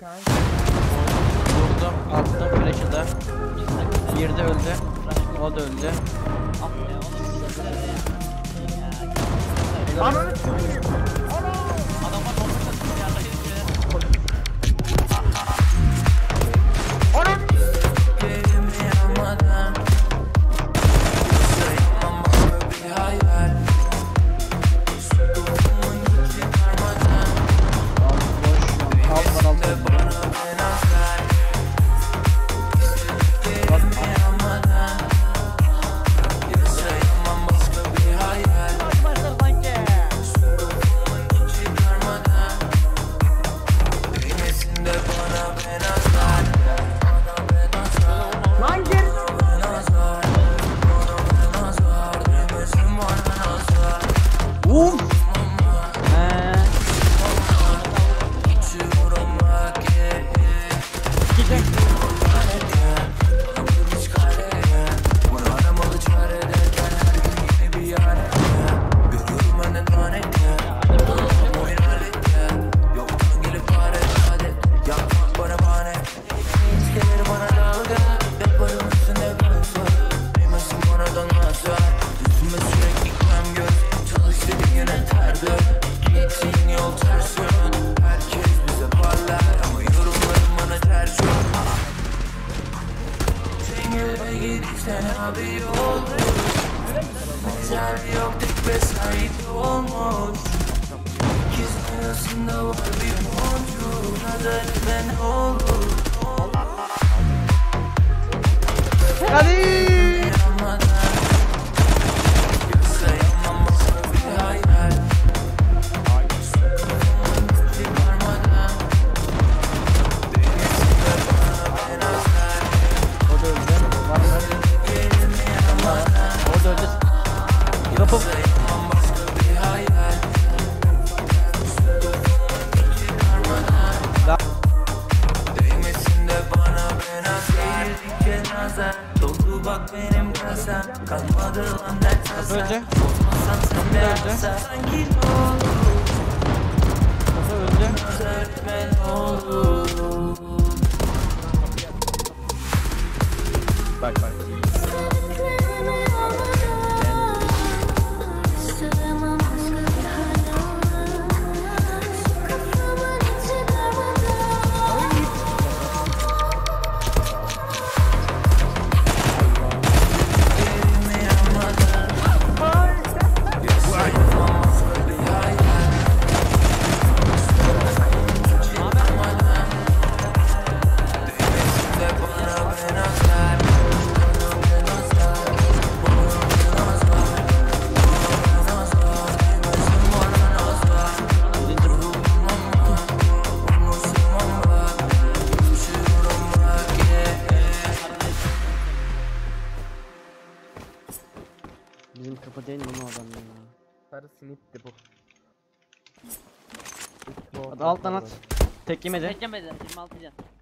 kanka. Vurdum, attım flash'ı da. Bir de öldü. O da öldü. Ananı s**eyim. Adamlar bomba çatıyor. Bak bak. Bizim kapı değil mi lan o adam ya? Sarı sinipti bu. Hadi alttan at. Tek yemedi. Beklemedi 26 can.